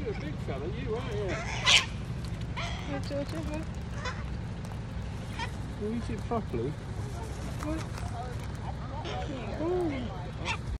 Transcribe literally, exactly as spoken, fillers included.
You're a big fella, you are, yeah. Hey, Georgia, huh? Can you eat it properly? What? Here you go. Oh.